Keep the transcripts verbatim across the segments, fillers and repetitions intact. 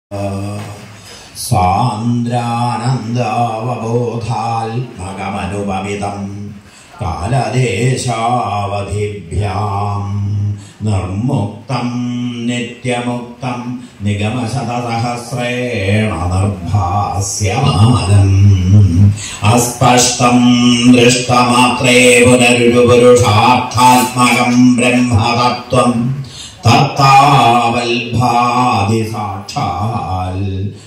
സാന്ദ്രാനന്ദാവബോധാത്മകമനുപമിതം കാലദേശാവധിഭ്യാം നിർമുക്തം നിത്യമുക്തം നിഗമശതസഹസ്രേണ നിർഭാസ്യമാനം അസ്പഷ്ടം ദൃഷ്ടമാത്രേ പുനരുപുരുഷാർത്ഥാത്മകം ബ്രഹ്മതത്വം തത്താവൽഭാതി സാക്ഷാൽ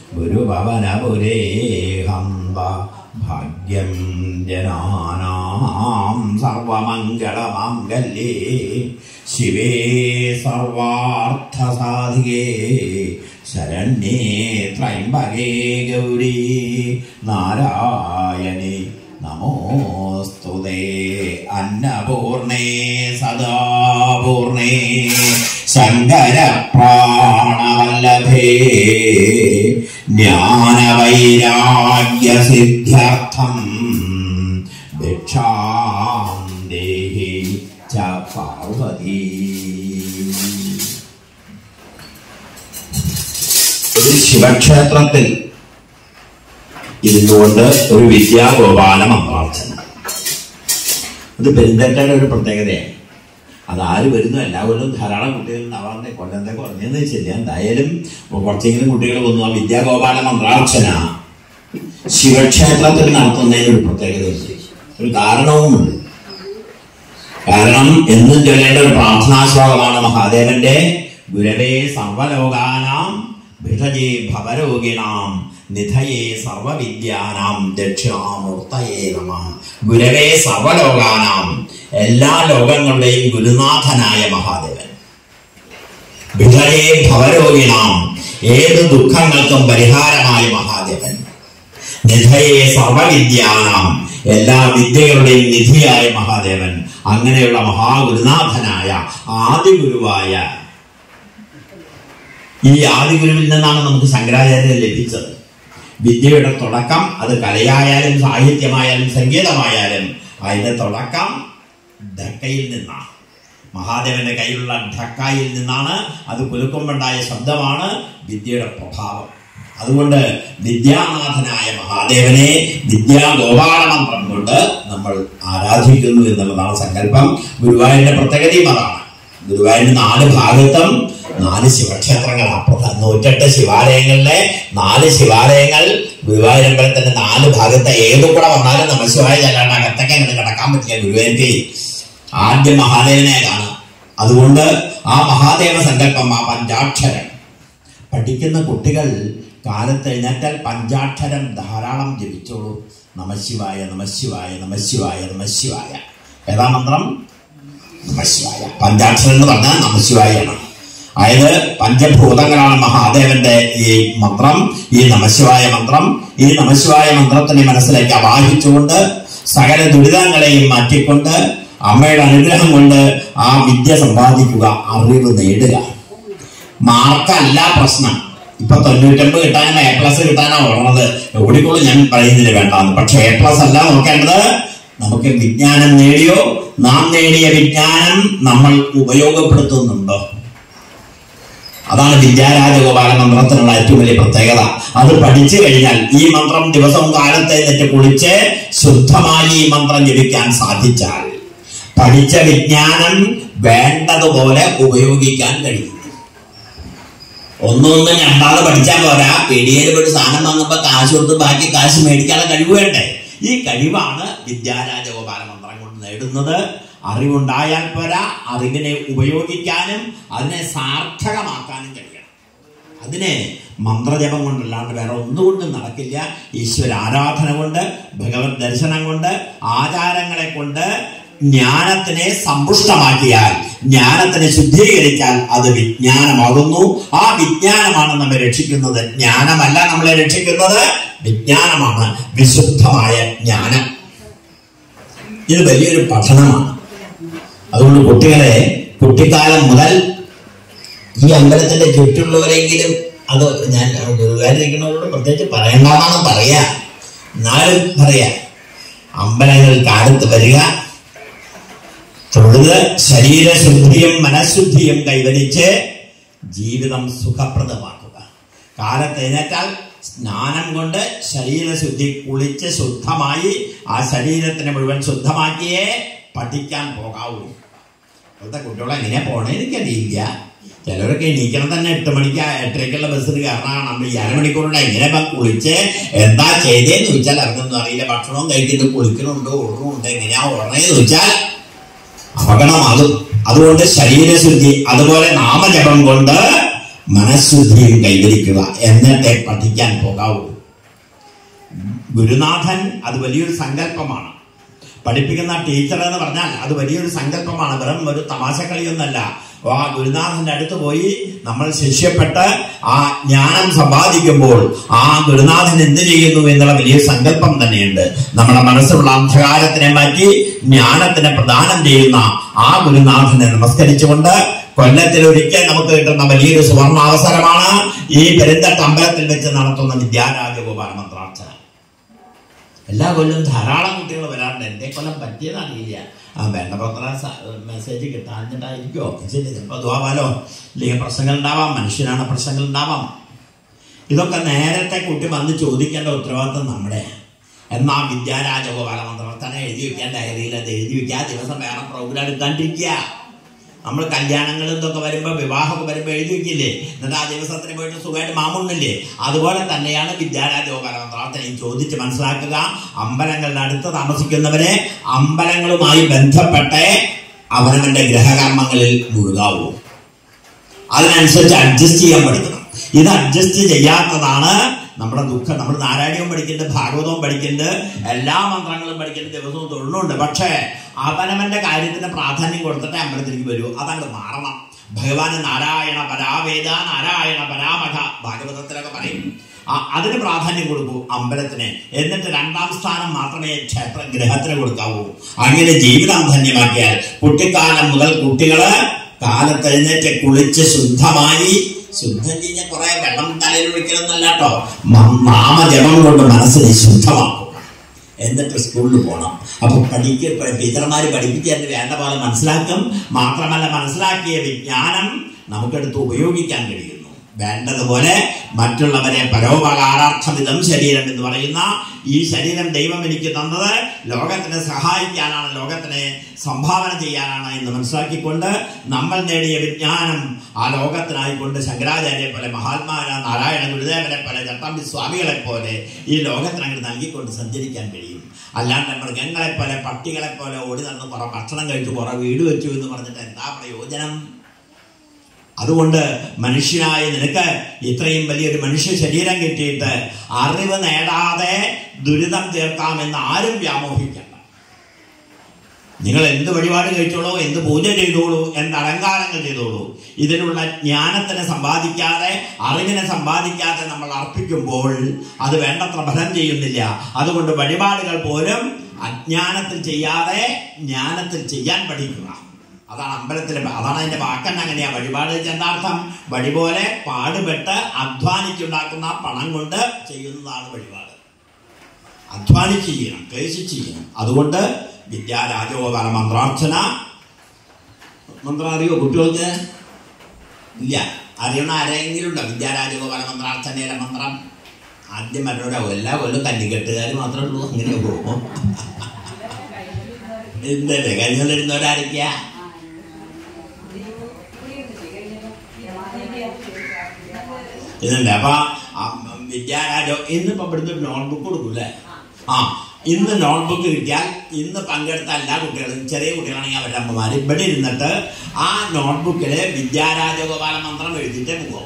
ഗുരുഭവനപുരേഹന്ത ഭാഗ്യം ജനാനാം സർവമംഗളമാംഗല്യേ ശിവേ സർവാർത്ഥസാധികേ ശരണ്യേ ത്രയംബകേ ഗൗരീ നാരായണി നമോസ്തുതേ അന്നപൂർണേ സദാപൂർണേ ശങ്കര പ്രാണവല്ലഭേ ജ്ഞാനവൈരാഗ്യസിദ്ധ്യർത്ഥം ഭിക്ഷാം ദേഹി ച പാർവതി. ഒരു ശിവക്ഷേത്രത്തിൽ ഇരുന്നുകൊണ്ട് ഒരു വിദ്യാഗോപാല മന്ത്രാർച്ചന, അത് പെരുന്തേറ്റയുടെ ഒരു പ്രത്യേകതയാണ്. അതാര് വരുന്നു, എല്ലാ കൊല്ലം ധാരാളം കുട്ടികൾ ഉണ്ടാവാറുണ്ട്. കൊല്ലത്തെ കുറഞ്ഞെന്ന് വെച്ചില്ല, എന്തായാലും കുറച്ചെങ്കിലും കുട്ടികൾ വന്നു. ആ വിദ്യാഗോപാല മന്ത്രാർച്ചന ശിവക്ഷേത്രത്തിൽ നടത്തുന്നതിന് ഒരു പ്രത്യേകതയുണ്ട്, ഒരു കാരണവുമുണ്ട്. കാരണം എന്നും ചൊല്ലേണ്ട ഒരു പ്രാർത്ഥനാശ്ലോകമാണ് മഹാദേവന്റെ ഗുരവേ സർവലോകാനാം ഭിഷജേ ഭവരോഗിണാം നിധയേ സർവവിദ്യാനാം ദക്ഷിണാമൂർത്തയേ നമഃ. ഗുരവേ സർവലോകാനാം, എല്ലാ ലോകങ്ങളുടെയും ഗുരുനാഥനായ മഹാദേവൻ. ഭിഷജേ ഭവരോഗിണാം, ഏത് ദുഃഖങ്ങൾക്കും പരിഹാരമായ മഹാദേവൻ. നിധയേ സർവവിദ്യാനാം, എല്ലാ വിദ്യകളുടെയും നിധിയായ മഹാദേവൻ. അങ്ങനെയുള്ള മഹാഗുരുനാഥനായ ആദിഗുരുവായ ഈ ആദിഗുരുവിൽ നിന്നാണ് നമുക്ക് ശങ്കരാചാര്യൻ ലഭിച്ചത്. വിദ്യയുടെ തുടക്കം, അത് കലയായാലും സാഹിത്യമായാലും സംഗീതമായാലും, അതിന്റെ തുടക്കം ധക്കയിൽ നിന്നാണ്. മഹാദേവന്റെ കയ്യിലുള്ള ധക്കയിൽ നിന്നാണ്. അത് കുലുക്കുമ്പോണ്ടായ ശബ്ദമാണ് വിദ്യയുടെ പ്രഭാവം. അതുകൊണ്ട് വിദ്യാനാഥനായ മഹാദേവനെ വിദ്യാഗോപാല മന്ത്രം കൊണ്ട് നമ്മൾ ആരാധിക്കുന്നു എന്നുള്ളതാണ് സങ്കല്പം. ഗുരുവായൂരിന്റെ പ്രത്യേകതയും അതാണ്. ഗുരുവായൂരിന്റെ നാല് ഭാഗത്തും നാല് ശിവക്ഷേത്രങ്ങളാണ്. നൂറ്റെട്ട് ശിവാലയങ്ങളിലെ നാല് ശിവാലയങ്ങൾ ഗുരുവായൂർ അമ്പലത്തിന്റെ നാല് ഭാഗത്ത് ഏതു കൂടെ വന്നാലും നമശിവായ ചെല്ലാണ്ട് അകത്തൊക്കെ അങ്ങനെ കിടക്കാൻ പറ്റില്ല. ഗുരുവായൂർക്ക് ആദ്യം മഹാദേവനെ കാണാം. അതുകൊണ്ട് ആ മഹാദേവ സങ്കല്പം, ആ പഞ്ചാക്ഷരം പഠിക്കുന്ന കുട്ടികൾ കാലത്ത് എഴുന്നേറ്റാൽ പഞ്ചാക്ഷരം ധാരാളം ജപിച്ചോളൂ. നമശിവായ നമശിവായ നമശിവായ നമശിവായ. ഏതാ മന്ത്രം? നമശിവായ. പഞ്ചാക്ഷരം എന്ന് പറഞ്ഞാൽ നമശിവായാണ്. അതായത് പഞ്ചഭൂതങ്ങളാണ് മഹാദേവന്റെ ഈ മന്ത്രം, ഈ നമശിവായ മന്ത്രം. ഈ നമശിവായ മന്ത്രത്തിനെ മനസ്സിലേക്ക് ആവാഹിച്ചുകൊണ്ട് സകല ദുരിതങ്ങളെയും മാറ്റിക്കൊണ്ട് അമ്മയുടെ അനുഗ്രഹം കൊണ്ട് ആ വിദ്യ സമ്പാദിക്കുക, അറിവ് നേടുക. മാർക്കല്ല പ്രശ്നം. ഇപ്പൊ തൊണ്ണൂറ്റമ്പത് കിട്ടാനും എ പ്ലസ് കിട്ടാനോ ഉള്ളത് ഓടിക്കോളൂ, ഞാൻ പറയുന്നില്ല വേണ്ടാന്ന്. പക്ഷെ എ പ്ലസ് അല്ല നോക്കേണ്ടത്, നമുക്ക് വിജ്ഞാനം നേടിയോ, നാം നേടിയ വിജ്ഞാനം നമ്മൾ ഉപയോഗപ്പെടുത്തുന്നുണ്ടോ? അതാണ് വിദ്യാരാജഗോപാല മന്ത്രത്തിനുള്ള ഏറ്റവും വലിയ പ്രത്യേകത. അത് പഠിച്ചു കഴിഞ്ഞാൽ ഈ മന്ത്രം ദിവസവും കാലത്തെ എന്നിട്ട് കുളിച്ച് ശുദ്ധമായി ഈ മന്ത്രം ജപിക്കാൻ സാധിച്ചാൽ പഠിച്ച വിജ്ഞാനം വേണ്ടതുപോലെ ഉപയോഗിക്കാൻ കഴിയും. ഒന്നൊന്നും രണ്ടാമത് പഠിച്ചാൽ പോരാ. പെടിയേൽ പോയിട്ട് സാധനം വാങ്ങുമ്പോ കാശ് കൊടുത്ത് ബാക്കി കാശ് മേടിക്കാനുള്ള കഴിവ് വേണ്ടേ? ഈ കഴിവാണ് വിദ്യാരാജഗോപാല മന്ത്രം കൊണ്ട് നേടുന്നത്. അറിവുണ്ടായാൽ പോരാ, അറിവിനെ ഉപയോഗിക്കാനും അതിനെ സാർത്ഥകമാക്കാനും കഴിയണം. അതിനെ മന്ത്രജപം കൊണ്ടല്ലാണ്ട് വേറെ ഒന്നുകൊണ്ടും നടക്കില്ല. ഈശ്വര ആരാധന കൊണ്ട്, ഭഗവത് ദർശനം കൊണ്ട്, ആചാരങ്ങളെ കൊണ്ട് ജ്ഞാനത്തിനെ സമ്പുഷ്ടമാക്കിയാൽ, ജ്ഞാനത്തിനെ ശുദ്ധീകരിച്ചാൽ അത് വിജ്ഞാനമാകുന്നു. ആ വിജ്ഞാനമാണ് നമ്മെ രക്ഷിക്കുന്നത്. ജ്ഞാനമല്ല നമ്മളെ രക്ഷിക്കുന്നത്, വിജ്ഞാനമാണ്, വിശുദ്ധമായ ജ്ഞാനം. ഇത് വലിയൊരു പഠനമാണ്. അതുകൊണ്ട് കുട്ടികളെ കുട്ടിക്കാലം മുതൽ ഈ അമ്പലത്തിന്റെ ചുറ്റുള്ളവരെങ്കിലും, അത് ഞാൻ ഗുരുവായൂരിക്കുന്നവരോട് പ്രത്യേകിച്ച് പറയണ്ടെന്നാണ് പറയാ, എന്നാലും പറയാ, അമ്പലങ്ങൾ കാലത്ത് വരിക, തൊഴുത് ശരീരശുദ്ധിയും മനഃശുദ്ധിയും കൈവരിച്ച് ജീവിതം സുഖപ്രദമാക്കുക. കാലത്ത് എഴുന്നേറ്റാൽ സ്നാനം കൊണ്ട് ശരീരശുദ്ധി, കുളിച്ച് ശുദ്ധമായി ആ ശരീരത്തിനെ മുഴുവൻ ശുദ്ധമാക്കിയേ പഠിക്കാൻ പോകാവൂ. ഇപ്പോഴത്തെ കുട്ടികളെ എങ്ങനെയാ പോണേ എനിക്കറിയില്ല. ചിലവരൊക്കെ എണീക്കണം തന്നെ എട്ട് മണിക്ക് എട്ടരയ്ക്കുള്ള ബസ്സിന് കയറണം. നമ്മൾ ഈ അരമണിക്കൂറുണ്ട് എങ്ങനെ കുളിച്ച് എന്താ ചെയ്തേന്ന് ചോദിച്ചാൽ അവർക്കൊന്നും അറിയില്ല. ഭക്ഷണവും കഴിക്കുന്നു, കുളിക്കണുണ്ട്, ഓടുന്നുണ്ട്, എങ്ങനെയാ ഓടണേന്ന് ചോദിച്ചാൽ അപകടം. അതും അതുകൊണ്ട് ശരീരശുദ്ധി, അതുപോലെ നാമജപം കൊണ്ട് മനഃശുദ്ധിയും കൈവരിക്കുക, എന്നിട്ടേ പഠിക്കാൻ പോകാവൂ. ഗുരുനാഥൻ അത് വലിയൊരു സങ്കല്പമാണ്. പഠിപ്പിക്കുന്ന ടീച്ചർ എന്ന് പറഞ്ഞാൽ അത് വലിയൊരു സങ്കല്പമാണ്, വെറും ഒരു തമാശക്കളിയൊന്നല്ല. ആ ഗുരുനാഥന്റെ അടുത്ത് പോയി നമ്മൾ ശിഷ്യപ്പെട്ട് ആ ജ്ഞാനം സമ്പാദിക്കുമ്പോൾ ആ ഗുരുനാഥൻ എന്ത് ചെയ്യുന്നു എന്നുള്ള വലിയ സങ്കല്പം തന്നെയുണ്ട്. നമ്മുടെ മനസ്സിലുള്ള അന്ധകാരത്തിനെ മാറ്റി ജ്ഞാനത്തിനെ പ്രദാനം ചെയ്യുന്ന ആ ഗുരുനാഥനെ നമസ്കരിച്ചുകൊണ്ട് കൊല്ലത്തിൽ ഒരിക്കൽ നമുക്ക് കിട്ടുന്ന വലിയൊരു സുവർണാവസരമാണ് ഈ പെരുന്തട്ട് അമ്പലത്തിൽ വെച്ച് നടത്തുന്ന വിദ്യാരാജഗോപാല മന്ത്രാർച്ചന. എല്ലാ കൊല്ലം ധാരാളം കുട്ടികൾ വരാറുണ്ട്. എന്റെ കൊല്ലം പറ്റിയതറിയില്ല. ആ വേണ്ടപത്ര മെസ്സേജ് കിട്ടാഞ്ഞിട്ടായിരിക്കോ ശരി, ചിലപ്പോൾ ദ്വാപാലോ അല്ലെങ്കിൽ പ്രശ്നങ്ങൾ ഉണ്ടാവാം, മനുഷ്യനാണ്, പ്രശ്നങ്ങൾ ഉണ്ടാവാം. ഇതൊക്കെ നേരത്തെ കുട്ടി വന്ന് ചോദിക്കേണ്ട ഉത്തരവാദിത്വം നമ്മുടെ. എന്നാ വിദ്യാരാജഗോപാല മന്ത്രാർച്ചന എഴുതി വെക്കാൻ ഡയറിയിൽ അത് എഴുതി വെക്കുക. ആ ദിവസം വേറെ പ്രോഗ്രാം എടുക്കാണ്ടിരിക്കുക. നമ്മൾ കല്യാണങ്ങൾ ഇതൊക്കെ വരുമ്പോൾ വിവാഹമൊക്കെ വരുമ്പോൾ എഴുതി വെക്കില്ലേ, എന്നിട്ട് ആ ദിവസത്തിന് പോയിട്ട് സുഖമായിട്ട് മാമുണ്ണില്ലേ. അതുപോലെ തന്നെയാണ് വിദ്യാരാജഗോപാല മന്ത്രാർച്ചനയും. ചോദിച്ച് മനസ്സിലാക്കുക. അമ്പലങ്ങളുടെ അടുത്ത് താമസിക്കുന്നവരെ അമ്പലങ്ങളുമായി ബന്ധപ്പെട്ടേ അവനവന്റെ ഗ്രഹകർമ്മങ്ങളിൽ മുഴുകാവൂ. അതിനനുസരിച്ച് അഡ്ജസ്റ്റ് ചെയ്യാൻ പഠിക്കണം. ഇത് അഡ്ജസ്റ്റ് ചെയ്യാത്തതാണ് നമ്മുടെ ദുഃഖം. നമ്മൾ നാരായണീയവും പഠിക്കുന്നുണ്ട്, ഭാഗവതവും പഠിക്കുന്നുണ്ട്, എല്ലാ മന്ത്രങ്ങളും പഠിക്കുന്നുണ്ട്, ദിവസവും തൊഴിലുണ്ട്. പക്ഷേ അവനവന്റെ കാര്യത്തിന് പ്രാധാന്യം കൊടുത്തിട്ട് അമ്പലത്തിലേക്ക് വരൂ. അതങ്ങ് മാറണം. ഭഗവാന് നാരായണ പരാവേദ, നാരായണ പരാമഖ ഭാഗവതത്തിലൊക്കെ പറയും. അതിന് പ്രാധാന്യം കൊടുക്കൂ അമ്പലത്തിന്. എന്നിട്ട് രണ്ടാം സ്ഥാനം മാത്രമേ ക്ഷേത്ര ഗ്രഹത്തിന് കൊടുക്കാവൂ. അങ്ങനെ ജീവിതം ധന്യമാക്കിയാൽ കുട്ടിക്കാലം മുതൽ കുട്ടികള് കാലത്തെഴുന്നേറ്റ് കുളിച്ച് ശുദ്ധമായി, ശുദ്ധം കഴിഞ്ഞാൽ കുറെ വെള്ളം തലയിൽ ഒഴിക്കണമെന്നല്ല കേട്ടോ, നാമജപം കൊണ്ട് മനസ്സിനെ ശുദ്ധമാക്കും. എന്നിട്ട് സ്കൂളിൽ പോകണം. അപ്പൊ പഠിക്ക ടീച്ചർമാര് പഠിപ്പിക്കാൻ വേണ്ട പോലെ മനസ്സിലാക്കും. മാത്രമല്ല മനസ്സിലാക്കിയ വിജ്ഞാനം നമുക്കെടുത്ത് ഉപയോഗിക്കാൻ കഴിയുന്നു. വേണ്ടതുപോലെ മറ്റുള്ളവരെ പരോപകാരാർത്ഥമിതം ശരീരം എന്ന് പറയുന്ന ഈ ശരീരം ദൈവം എനിക്ക് തന്നത് ലോകത്തിനെ സഹായിക്കാനാണ്, ലോകത്തിനെ സംഭാവന ചെയ്യാനാണ് എന്ന് മനസ്സിലാക്കിക്കൊണ്ട് നമ്മൾ നേടിയ വിജ്ഞാനം ആ ലോകത്തിനായിക്കൊണ്ട് ശങ്കരാചാര്യെ പോലെ, മഹാത്മാരായ നാരായണ ഗുരുദേവനെ പോലെ, ചട്ടമ്പി സ്വാമികളെ പോലെ ഈ ലോകത്തിനങ്ങ് നൽകിക്കൊണ്ട് സഞ്ചരിക്കാൻ കഴിയും. അല്ലാണ്ട് മൃഗങ്ങളെ പോലെ, പട്ടികളെ പോലെ ഓടി നടന്ന് കുറെ ഭക്ഷണം കഴിച്ചു, കുറെ വീട് വെച്ചു എന്ന് പറഞ്ഞിട്ട് എന്താ പ്രയോജനം? അതുകൊണ്ട് മനുഷ്യനായ നിനക്ക് ഇത്രയും വലിയൊരു മനുഷ്യ ശരീരം കിട്ടിയിട്ട് അറിവ് നേടാതെ ദുരിതം തീർക്കാമെന്ന് ആരും വ്യാമോഹിക്കണ്ട. നിങ്ങൾ എന്ത് വഴിപാട് കഴിച്ചോളൂ, എന്ത് പൂജ ചെയ്തോളൂ, എന്ത് അലങ്കാരങ്ങൾ ചെയ്തോളൂ, ഇതിനുള്ള ജ്ഞാനത്തിനെ സമ്പാദിക്കാതെ, അറിവിനെ സമ്പാദിക്കാതെ നമ്മൾ അർപ്പിക്കുമ്പോൾ അത് വേണ്ടത്ര ഫലം ചെയ്യുന്നില്ല. അതുകൊണ്ട് വഴിപാടുകൾ പോലും അജ്ഞാനത്തിൽ ചെയ്യാതെ ജ്ഞാനത്തിൽ ചെയ്യാൻ പഠിക്കുക. അതാണ് അമ്പലത്തിലെ, അതാണ് അതിന്റെ വാക്കന്നെ അങ്ങനെയാ. വഴിപാട് എന്താർത്ഥം? വഴി പോലെ പാടുപെട്ട് അധ്വാനിച്ചുണ്ടാക്കുന്ന പണം കൊണ്ട് ചെയ്യുന്നതാണ് വഴിപാട്. അധ്വാനിച്ച് ചെയ്യണം, ക്ലേശിച്ച് ചെയ്യണം. അതുകൊണ്ട് വിദ്യാരാജഗോപാല മന്ത്രാർച്ചന മന്ത്രം അറിയോ കുട്ടികൾക്ക്? ഇല്ല. അറിയണ ആരെങ്കിലും ഉണ്ടോ വിദ്യാരാജഗോപാല മന്ത്രാർച്ചനയിലെ മന്ത്രം? ആദ്യം മറ്റൊരാവും. എല്ലാ കൊല്ലം കന്നിക്കെട്ടുകാർ മാത്രമേ ഉള്ളൂ. അങ്ങനെ പോകും. എന്തല്ലേ കഴിഞ്ഞിരുന്നവരായിരിക്ക? ഇതുണ്ട്. അപ്പൊ വിദ്യാരാജോ ഇന്നിപ്പോ ഇവിടുന്ന് നോട്ട്ബുക്ക് കൊടുക്കൂല്ലേ? ആ, ഇന്ന് നോട്ട്ബുക്ക് കിട്ടിയാൽ ഇന്ന് പങ്കെടുത്ത എല്ലാ കുട്ടികളും, ചെറിയ കുട്ടികളാണെങ്കിൽ അവരുടെ അമ്മമാർ ഇവിടെ ഇരുന്നിട്ട് ആ നോട്ട്ബുക്കില് വിദ്യാരാജഗോപാല മന്ത്രം എഴുതിയിട്ടേ പോകും.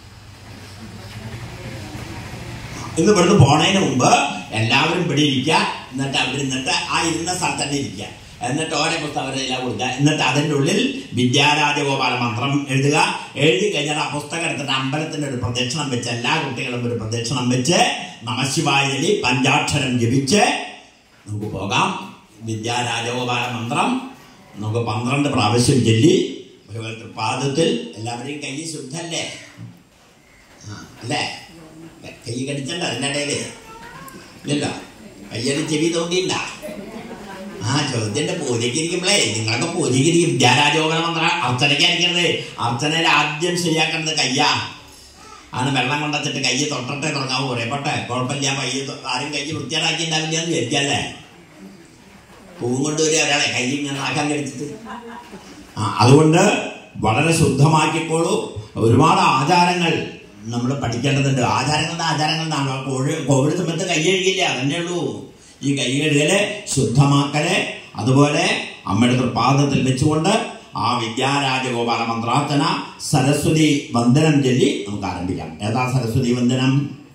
ഇന്ന് ഇവിടുന്ന് പോണതിന് മുമ്പ് എല്ലാവരും ഇവിടെ ഇരിക്കുക. എന്നിട്ട് അവിടെ ഇരുന്നിട്ട് ആ ഇരുന്ന സ്ഥലത്ത് തന്നെ ഇരിക്കുക. എന്നിട്ട് ഓരോ പുസ്തകം എല്ലാം കൊടുക്കുക. എന്നിട്ട് അതിൻ്റെ ഉള്ളിൽ വിദ്യാരാജഗോപാല മന്ത്രം എഴുതുക. എഴുതി കഴിഞ്ഞാൽ ആ പുസ്തകം എടുത്തിട്ട് അമ്പലത്തിൻ്റെ ഒരു പ്രദക്ഷിണം വെച്ച്, എല്ലാ കുട്ടികളും ഒരു പ്രദക്ഷിണം വെച്ച് നമശിവായ ചൊല്ലി പഞ്ചാക്ഷരം ജപിച്ച് നമുക്ക് പോകാം. വിദ്യാരാജഗോപാല മന്ത്രം നമുക്ക് പന്ത്രണ്ട് പ്രാവശ്യം ചൊല്ലി ഭഗവത് പാദത്തിൽ. എല്ലാവരെയും കൈ ശുദ്ധല്ലേ? ആ അല്ലേ? കൈ കടിച്ചണ്ട അതിൻ്റെ ഇടയിൽ ഇല്ലല്ലോ. കയ്യടി ചെവി തോണ്ടിയില്ല. ആ ചോദ്യന്റെ പൂജയ്ക്ക് ഇരിക്കുമ്പോഴേ നിങ്ങളൊക്കെ പൂജയ്ക്ക് വിദ്യാരാജഗോപാല മന്ത്രം അർച്ചനയ്ക്കായിരിക്കണത്. അർച്ചനയിൽ ആദ്യം ശരിയാക്കേണ്ടത് കയ്യാ. അങ്ങനെ വെള്ളം കൊണ്ടുവച്ചിട്ട് കൈ തൊട്ടട്ടെ തുടങ്ങാവൂ പറയപ്പെട്ടെ കുഴപ്പമില്ല കൈ ആരും കൈ വൃത്തിയാടാക്കിണ്ടാവില്ല എന്ന് വിചാരിക്കല്ലേ. പൂവും കൊണ്ടുവരിക ഒരാളെ കൈ ഇങ്ങനെ ആക്കാൻ കഴിച്ചിട്ട്. ആ അതുകൊണ്ട് വളരെ ശുദ്ധമാക്കിക്കോളൂ. ഒരുപാട് ആചാരങ്ങൾ നമ്മൾ പഠിക്കേണ്ടതുണ്ട്. ആചാരങ്ങളുടെ ആചാരങ്ങളാണ്. കോഴി കോവിഡ് സമയത്ത് കൈ കഴുകില്ല, അതന്നെ ഉള്ളൂ. ഈ കൈ കഴുകല് ശുദ്ധമാക്കല് അതുപോലെ അമ്മയുടെ തൃപ്പാദത്തിൽ വെച്ചുകൊണ്ട് ആ വിദ്യാരാജഗോപാല മന്ത്രാർച്ചന സരസ്വതി വന്ദനം ചൊല്ലി നമുക്ക് ആരംഭിക്കാം. ഏതാ സരസ്വതി വന്ദനം?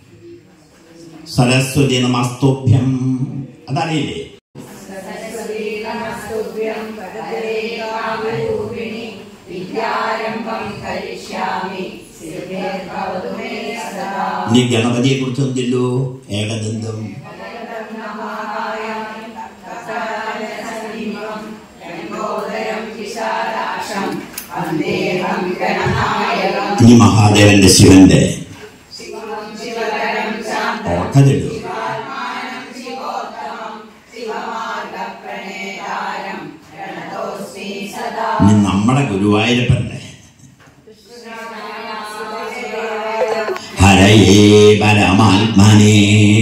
സരസ്വതി നമസ്തുഭ്യം. അതറിയില്ലേ? ഇനി ഗണപതിയെ കുറിച്ച് എന്തില്ലോ? ഏകദന്തം. ഇനി മഹാദേവന്റെ ശിവന്റെ ഓർക്കതിടൂ. ഇനി നമ്മുടെ ഗുരുവായൂരപ്പന്റെ ഹരയേ പരമാത്മനേ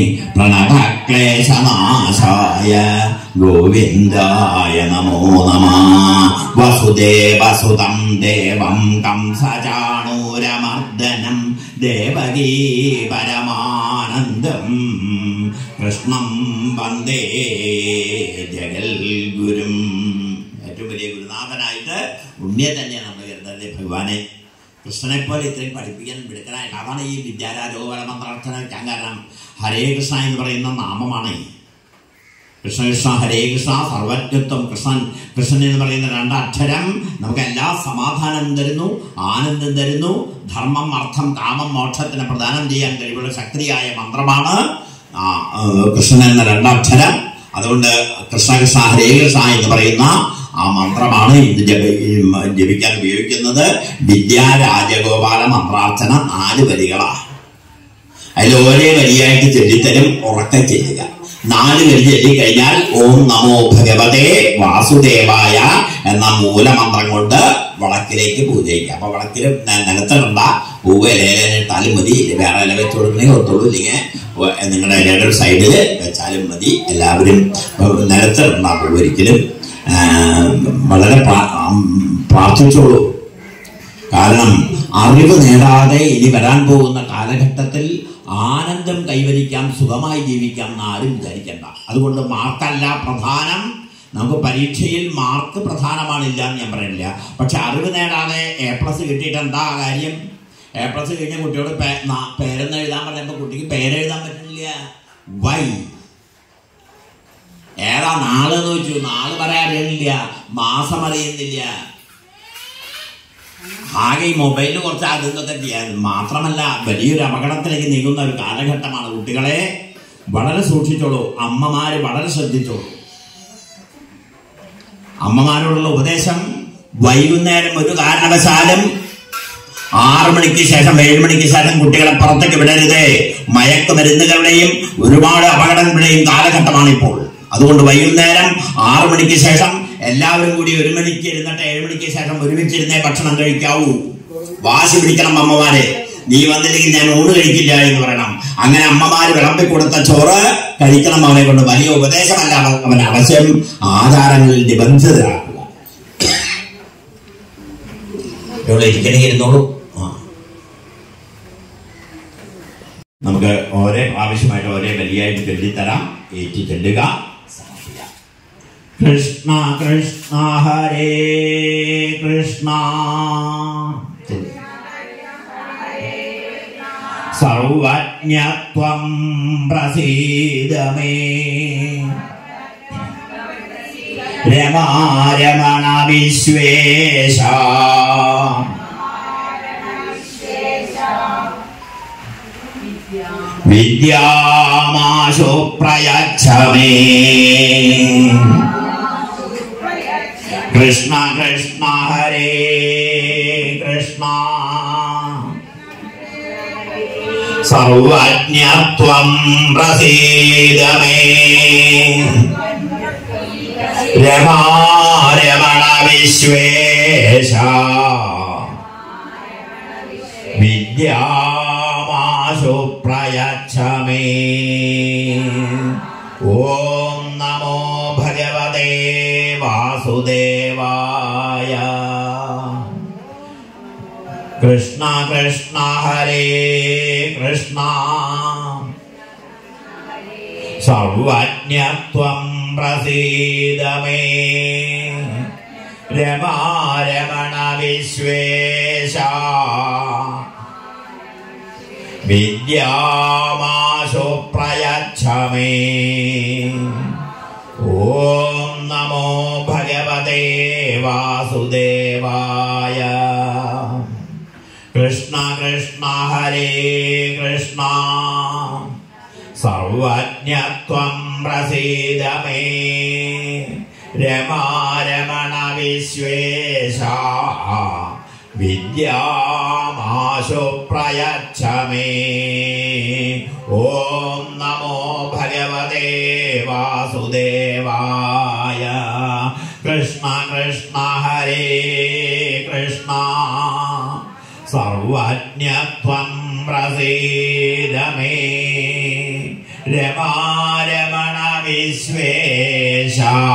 പ്രണവക്ലേശനാശായ ഗോവിന്ദായ നമോ നമഃ. വസുദേവസുതം ദേവം കംസചാണൂരമർദ്ദനം ദേവകീ പരമാനന്ദം കൃഷ്ണം വന്ദേ ജഗൽഗുരും. ഏറ്റവും വലിയ ഗുരുനാഥനായിട്ട് ഉണ്ണിയെ തന്നെയാണ് നമ്മൾ കരുതുന്നത്. ഭഗവാനെ കൃഷ്ണനെ പോലെ ഇത്രയും പഠിപ്പിക്കാൻ മിടുക്കനായിട്ട്. അതാണ് ഈ വിദ്യാരാജഗോപാല മന്ത്രാർച്ചന വയ്ക്കാൻ കാരണം. ഹരേ കൃഷ്ണ എന്ന് പറയുന്ന നാമമാണ്. കൃഷ്ണ കൃഷ്ണ ഹരേ കൃഷ്ണ സർവജ്ഞത്വം. കൃഷ്ണൻ കൃഷ്ണൻ എന്ന് പറയുന്ന രണ്ടക്ഷരം നമുക്ക് എല്ലാ സമാധാനം തരുന്നു, ആനന്ദം തരുന്നു. ധർമ്മം അർത്ഥം കാമം മോക്ഷത്തിന് പ്രദാനം ചെയ്യാൻ കഴിവുള്ള ശക്തിയായ മന്ത്രമാണ് കൃഷ്ണൻ എന്ന രണ്ടക്ഷരം. അതുകൊണ്ട് കൃഷ്ണ കൃഷ്ണ ഹരേ കൃഷ്ണ എന്ന് പറയുന്ന ആ മന്ത്രമാണ് ഇത് ജപ ജപിക്കാൻ ഉപയോഗിക്കുന്നത്. വിദ്യാരാജഗോപാല മന്ത്രാർച്ചന നാല് വരികളാണ്. അതിൽ ഓരോ വരിയായിട്ട് ചൊല്ലിത്തരും, ഉറക്കെ ചെല്ലുക. നാല് വരി ചൊല്ലിക്കഴിഞ്ഞാൽ ഓം നമോ ഭഗവതേ വാസുദേവായ എന്ന മൂലമന്ത്രം കൊണ്ട് വിളക്കിലേക്ക് പൂജയിക്കുക. അപ്പൊ വിളക്കിൽ നിലത്തിടണ്ട, പൂവ് ഇലയിലിട്ടാലും മതി. വേറെ ഇല വെച്ച് കൊടുക്കണമെങ്കിൽ കൊടുത്തോളൂ, ഇല്ലെങ്കിൽ നിങ്ങളുടെ ഇലയുടെ ഒരു സൈഡിൽ വെച്ചാലും മതി. എല്ലാവരും നിലത്തിടണ്ട പൂവ് ഒരിക്കലും. വളരെ പ്രാർത്ഥിച്ചോളൂ. കാരണം അറിവ് നേടാതെ ഇനി വരാൻ പോകുന്ന കാലഘട്ടത്തിൽ ആനന്ദം കൈവരിക്കാം, സുഖമായി ജീവിക്കാം എന്ന് ആരും വിചാരിക്കണ്ട. അതുകൊണ്ട് മാർക്കല്ല പ്രധാനം. നമുക്ക് പരീക്ഷയിൽ മാർക്ക് പ്രധാനമാണില്ല എന്ന് ഞാൻ പറയുന്നില്ല. പക്ഷെ അറിവ് നേടാതെ എ പ്ലസ് കിട്ടിയിട്ട് എന്താ കാര്യം? എ പ്ലസ് കഴിഞ്ഞ കുട്ടിയോട് പേരെന്ന് എഴുതാൻ പറഞ്ഞപ്പോൾ കുട്ടിക്ക് പേരെഴുതാൻ പറ്റുന്നില്ല. വൈ? ഏതാ നാള് എന്ന് വെച്ചു, നാള് പറയാൻ അറിയുന്നില്ല, മാസം അറിയുന്നില്ല. ആകെ ഈ മൊബൈലിൽ കുറച്ച് അതൊക്കെ ചെയ്യാൻ മാത്രമല്ല വലിയൊരു അപകടത്തിലേക്ക് നീങ്ങുന്ന ഒരു കാലഘട്ടമാണ്. കുട്ടികളെ വളരെ സൂക്ഷിച്ചോളൂ. അമ്മമാര് വളരെ ശ്രദ്ധിച്ചോളൂ. അമ്മമാരോടുള്ള ഉപദേശം, വൈകുന്നേരം ഒരു കാരണവശാലും ആറു മണിക്ക് ശേഷം ഏഴ് മണിക്ക് ശേഷം കുട്ടികളെ പുറത്തേക്ക് വിടരുതേ. മയക്കുമരുന്നുകളുടെയും ഒരുപാട് അപകടങ്ങളുടെയും കാലഘട്ടമാണിപ്പോൾ. അതുകൊണ്ട് വൈകുന്നേരം ആറു മണിക്ക് ശേഷം എല്ലാവരും കൂടി ഒരു മണിക്ക് ഇരുന്നിട്ട് ഏഴ് മണിക്ക് ശേഷം ഒരുമിച്ചിരുന്നേ ഭക്ഷണം കഴിക്കാവൂ. വാശി പിടിക്കണം അമ്മമാരെ. നീ വന്നില്ലെങ്കിൽ ഞാൻ ഊണ് കഴിക്കില്ല എന്ന് പറയണം. അങ്ങനെ അമ്മമാര് വിളമ്പിക്കൊടുത്ത ചോറ് കഴിക്കണം. അവനെ കൊണ്ട് വലിയ ഉപദേശമല്ല, അവൻ അവശ്യം ആചാരങ്ങളിൽ നിബന്ധിതരാക്കുക. ഇവിടെ ഇരിക്കണമെങ്കിൽ ഇരുന്നോളൂ. നമുക്ക് ഓരോ ആവശ്യമായിട്ട് ഓരോ വലിയായിട്ട് ചൊല്ലിത്തരാം. ഏറ്റി ചൊല്ലുക. കൃഷ്ണ കൃഷ്ണ ഹരേ കൃഷ്ണ സർവജ്ഞത്വം പ്രസീദ മേ രമാരമണ വിശ്വേശ വിദ്യാമാശു പ്രയച്ഛ മേ കൃഷ്ണ കൃഷ്ണ ഹരേ കൃഷ്ണ സർവജ്ഞത്വം പ്രസീദ മേ രമാരമണ വിശ്വേശ വിദ്യാ പ്രയച്ഛമേ. ഓം നമോ ഭഗവതേ വാസുദേവായ. കൃഷ്ണ കൃഷ്ണ ഹരേ കൃഷ്ണ സർവജ്ഞത്വം പ്രസീദ മേ. രമാരമണ വിശ്വേശ വിദ്യാമാശു പ്രയച്ഛമേ. ഓം നമോ ഭഗവതേ വാസുദേവായ. കൃഷ്ണ കൃഷ്ണ ഹരേ കൃഷ്ണ സർവജ്ഞത്വം പ്രസീദ മേ. രമാരമണ വിശ്വേശ വിദ്യാമാശു പ്രയച്ഛമേ. ഓം നമോ ഭഗവതേ വാസുദേവായ. കൃഷ്ണ കൃഷ്ണ ഹരേ കൃഷ്ണ സർവജ്ഞത്വം പ്രസീദ മേ. രമാരമണ വിശ്വേശ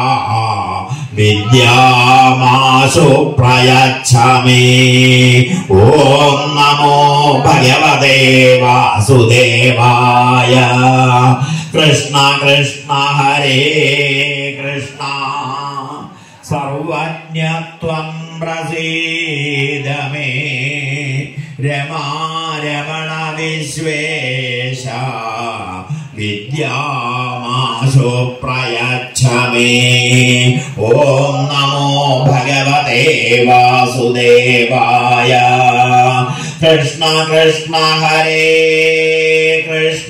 വിദ്യാമാശു പ്രയച്ഛമേ. ഓം നമോ ഭഗവതേ വാസുദേവായ. കൃഷ്ണ കൃഷ്ണ ഹരേ കൃഷ്ണ സർവജ്ഞത്വം പ്രസീദ മേ. രമാരമണ വിശ്വേശ വിദ്യാമാശു പ്രയച്ഛമേ. ഓം നമോ ഭഗവതേ വാസുദേവായ. കൃഷ്ണ കൃഷ്ണ ഹരേ കൃഷ്ണ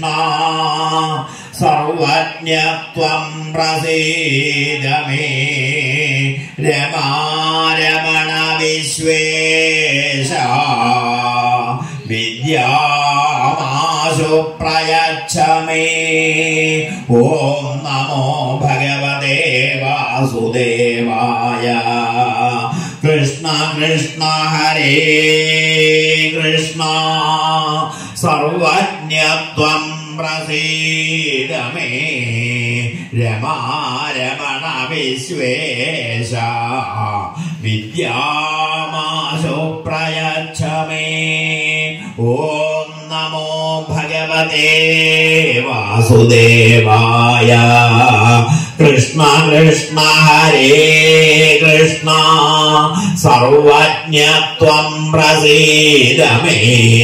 സർവജ്ഞത്വം പ്രസീദ മേ. രമാരമണ വിശ്വേശ വിദ്യാമാശു പ്രയച്ഛമേ. ഓം നമോ ഭഗവതേ വാസുദേവായ. കൃഷ്ണ കൃഷ്ണ ഹരേ കൃഷ്ണ സർവജ്ഞത്വം പ്രസീദ മേ. രമാരമണ വിശ്വേശ വിദ്യാമാശു പ്രയച്ഛമേ. ഓം നമോ ഭഗവതേ വാസുദേവായ. കൃഷ്ണ കൃഷ്ണ ഹരേ കൃഷ്ണ സർവജ്ഞത്വം പ്രസീദ മേ.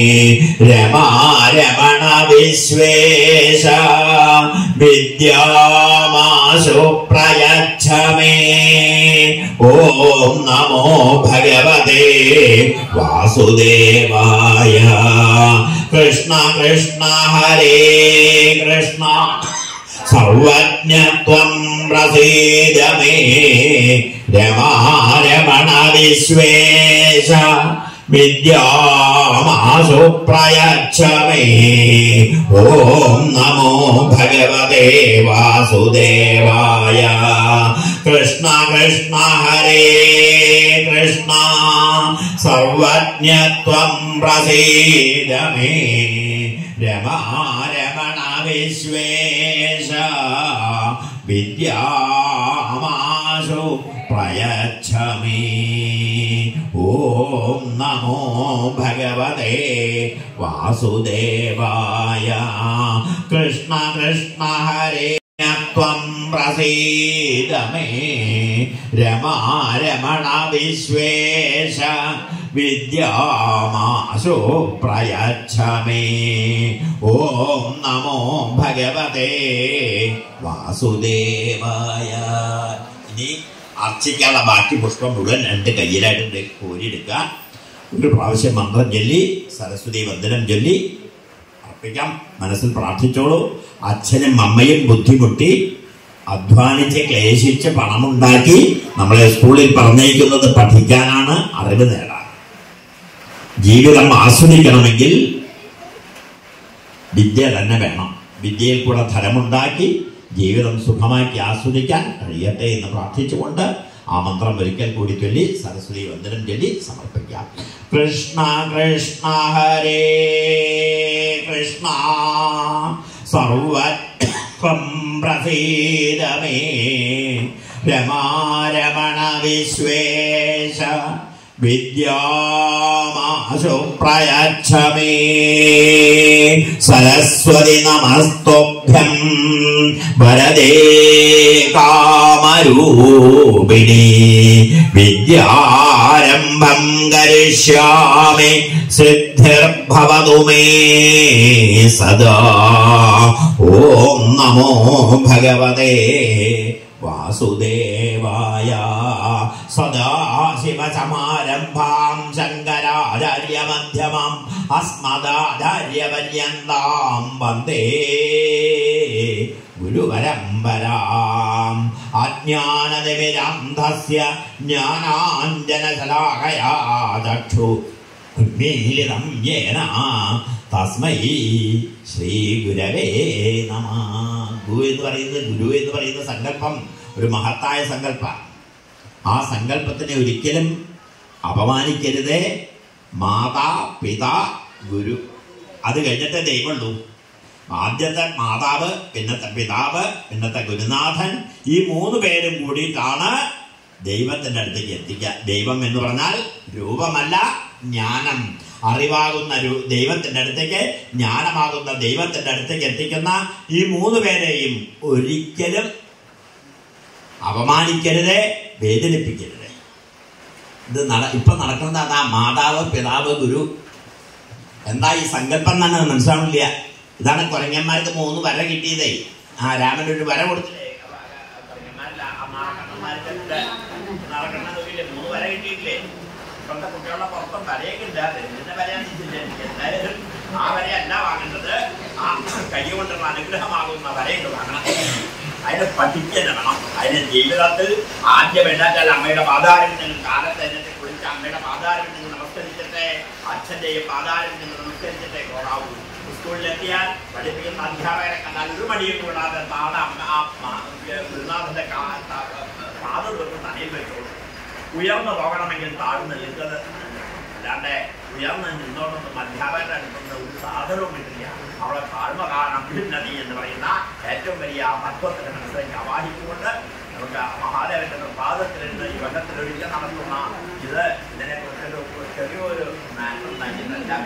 രമാരമണ വിശ്വേശ വിദ്യാമാശു പ്രയച്ഛമേ. ഓം നമോ ഭഗവതേ വാസുദേവായ. കൃഷ്ണ കൃഷ്ണ ഹരേ കൃഷ്ണ സർവജ്ഞത്വം പ്രസീദ മേ. രമാരമണ വിശ്വേശ വിദ്യാമാശു പ്രയച്ഛമേ. ഓം നമോ ഭഗവതേ വാസുദേവായ. കൃഷ്ണ കൃഷ്ണ ഹരേ കൃഷ്ണ സർവജ്ഞത്വം പ്രസീദ മേ. രമാരമണ വിശ്വേശ വിദ്യാമാശു പ്രയച്ഛമേ. ഓം നമോ ഭഗവതേ വാസുദേവായ. കൃഷ്ണ കൃഷ്ണ ഹരേ ത്വം പ്രസീദ മേ. രമാരമണ വിശ്വേശ വിദ്യാമാശു പ്രയച്ഛമേ. ഓം നമോ ഭഗവതേ വാസുദേവായ. ഇനി അർച്ചിക്കാനുള്ള ബാക്കി പുഷ്പം മുഴുവൻ രണ്ട് കയ്യിലായിട്ട് കോരിയെടുക്കുക. ഒരു പ്രാവശ്യം മന്ത്രം ചൊല്ലി സരസ്വതി വന്ദനം ചൊല്ലി അർപ്പിക്കാം. മനസ്സിൽ പ്രാർത്ഥിച്ചോളൂ. അച്ഛനും അമ്മയും ബുദ്ധിമുട്ടി അധ്വാനിച്ച് ക്ലേശിച്ച് പണമുണ്ടാക്കി നമ്മളെ സ്കൂളിൽ പറഞ്ഞയക്കുന്നത് പഠിക്കാനാണ്, അറിവ് നേടാൻ. ജീവിതം ആസ്വദിക്കണമെങ്കിൽ വിദ്യ തന്നെ വേണം. വിദ്യയിൽ കൂടെ ധനമുണ്ടാക്കി ജീവിതം സുഖമാക്കി ആസ്വദിക്കാൻ കഴിയട്ടെ എന്ന് പ്രാർത്ഥിച്ചുകൊണ്ട് ആ മന്ത്രം ഒരിക്കൽ കൂടി ചൊല്ലി സരസ്വതി വന്ദനം ചൊല്ലി സമർപ്പിക്കാം. കൃഷ്ണ കൃഷ്ണ ഹരേ കൃഷ്ണ സർവത്വം പ്രസീദ മേ രമാരമണ വിശ്വേശ വിദ്യാമാശു പ്രയച്ഛ മേ സരസ്വതി നമസ്തുഭ്യം വരദേ കാമരൂപിണി വിദ്യാരംഭം കരിഷ്യാമി സിദ്ധിർഭവതു മേ സദാ. ഓം നമോ ഭഗവതേ വാസുദേവായ. സദാശിവസമാരംഭാം ശങ്കരാചാര്യമധ്യമാം അസ്മദാചാര്യപര്യന്താം വന്ദേ ഗുരുപരമ്പരാം. അജ്ഞാനതിമിരാന്ധസ്യ ജ്ഞാനാഞ്ജനശലാകയാ ചക്ഷു ഉന്മീലിതം യേന തസ്മൈ ശ്രീ ഗുരവേ നമഃ. ഗുരു എന്ന് പറയുന്നത് ഗുരു എന്ന് പറയുന്ന സങ്കല്പം ഒരു മഹത്തായ സങ്കല്പം. ആ സങ്കല്പത്തിനെ ഒരിക്കലും അപമാനിക്കരുതേ. മാതാ പിതാ ഗുരു, അത് കഴിഞ്ഞിട്ടേ ദൈവമുള്ളൂ. ആദ്യത്തെ മാതാവ്, പിന്നത്തെ പിതാവ്, പിന്നത്തെ ഗുരുനാഥൻ, ഈ മൂന്ന് പേരും കൂടിയിട്ടാണ് ദൈവത്തിന്റെ അടുത്തേക്ക് എത്തിക്കുക. ദൈവം എന്ന് പറഞ്ഞാൽ രൂപമല്ല, ജ്ഞാനം, അറിവാകുന്ന ദൈവത്തിന്റെ അടുത്തേക്ക്, ജ്ഞാനമാകുന്ന ദൈവത്തിന്റെ അടുത്തേക്ക് എത്തിക്കുന്ന ഈ മൂന്ന് പേരെയും ഒരിക്കലും അപമാനിക്കരുതേ, വേദനിപ്പിക്കരുതേ. ഇത് നട ഇപ്പൊ നടക്കുന്നത് അതാ. മാതാവ് പിതാവ് ഗുരു. എന്താ ഈ സങ്കല്പം തന്നെ മനസ്സിലാവില്ല. ഇതാണ് കുരങ്ങന്മാർക്ക് മൂന്ന് വര കിട്ടിയതേ. ആ രാമൻ ഒരു വര കൊടുത്തില്ലേ, മൂന്ന് വര കിട്ടിയിട്ടില്ലേ. ഇപ്പോഴത്തെ കുട്ടികളുടെ പുറത്തും വരയൊക്കെ ഇല്ലാതെ എന്തിന്റെ വരയാന്ന് വെച്ചില്ല. എന്തായാലും ആ വരയല്ല വാങ്ങേണ്ടത്, ആ കൈ കൊണ്ടുള്ള അനുഗ്രഹമാകുന്ന വരയൊക്കെ വാങ്ങണം. അതിനെ പഠിക്കുക വേണം. അതിന് ജീവിതത്തിൽ ആദ്യം എന്താച്ചാൽ അമ്മയുടെ പാതാരം നിങ്ങൾ കാലത്ത് എന്നിട്ട് കുളിച്ച് അമ്മയുടെ പാതാരം നിങ്ങൾ നമസ്കരിച്ചിട്ടേ, അച്ഛൻ്റെയും പാതാരം നിങ്ങൾ നമസ്കരിച്ചിട്ടേ പോകാവൂ. സ്കൂളിലെത്തിയാൽ പഠിപ്പിക്കുന്ന അധ്യാപകരെ കണ്ടാൽ ഒരു മടിയും കൂടാതെ താഴെ അമ്മ ആ ഗുരുനാഥന്റെ പാത തൊട്ട് തലയിൽ വെച്ചോളൂ. ഉയർന്നു പോകണമെങ്കിൽ താഴ്ന്ന് നിൽക്കുന്നത്, അല്ലാണ്ട് ഉയർന്ന് നിന്നോടൊന്നും അധ്യാപകരുടെ അടുത്തുന്ന ഒരു സാധനവും കിട്ടില്ല. അവിടെ താഴ്മ കാണാൻ അഭ്യുന്നതി എന്ന് പറയുന്ന ഏറ്റവും വലിയ ആ തത്വത്തിന്റെ മനസ്സിലേക്ക് അവാഹിച്ചുകൊണ്ട് നമുക്ക് മഹാദേവന്റെ പാദത്തിലിരുന്ന് ഈ കൊല്ലത്തിലൊരിക്കൽ നടത്തുന്ന ഇത് ഇതിനെക്കുറിച്ചൊരു ചെറിയൊരു മാറ്റം നൽകുന്ന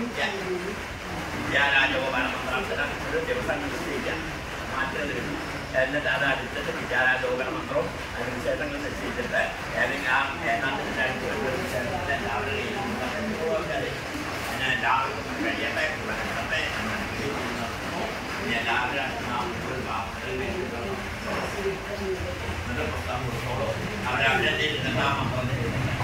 വിദ്യാരാജോപനമന്ത്രത്തിന് ഒരു ദിവസം നിശ്ചയിക്കാം, മാറ്റം. എന്നിട്ട് അത് അടുത്തിട്ട് വിദ്യാരാജോപന മന്ത്രവും അതിന് വിശേഷങ്ങൾ നിശ്ചയിച്ചിട്ട് ഏതെങ്കിലും ഏതാണ്ടിൻ്റെ എല്ലാവരുടെയും അതിനെ എല്ലാവർക്കും കഴിയട്ടെ കഴിയട്ടെ ഇനി എല്ലാവരും അവരവരുടെ മന്ത്രം